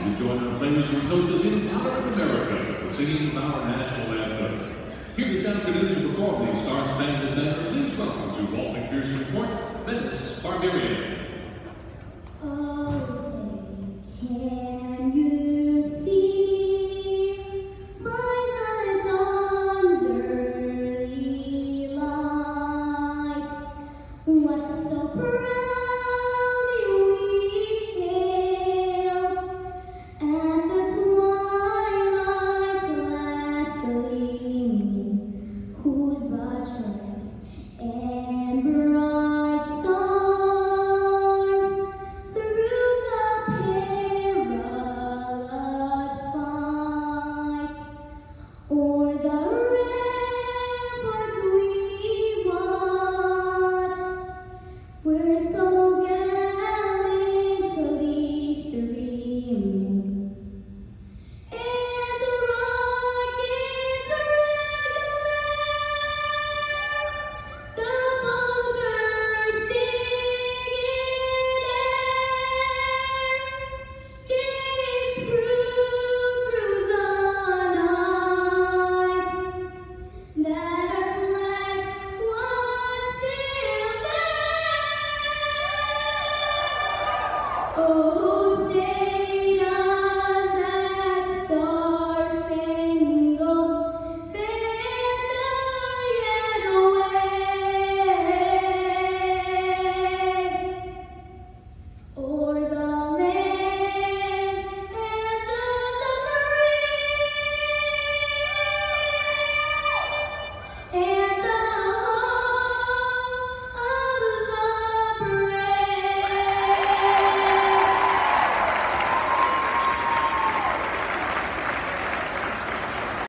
to join our players and coaches in honoring America with the singing of our national anthem. Here this afternoon to perform the Star Spangled Banner, please welcome to Walt McPherson Court, Venice Barbarians.